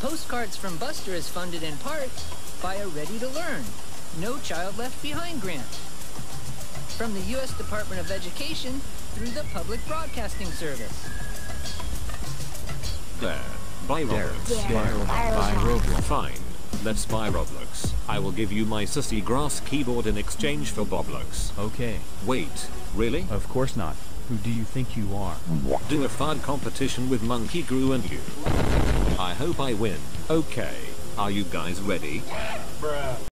Postcards from Buster is funded in part by a Ready to Learn, No Child Left Behind grant from the U.S. Department of Education through the Public Broadcasting Service. There. Buy Roblox. Buy Roblox. Fine. Let's buy Roblox. I will give you my sissy grass keyboard in exchange for Roblox. Okay. Wait, really? Of course not. Who do you think you are? Do a fun competition with Monkey Gru and you. I hope I win. Okay. Are you guys ready? Bruh.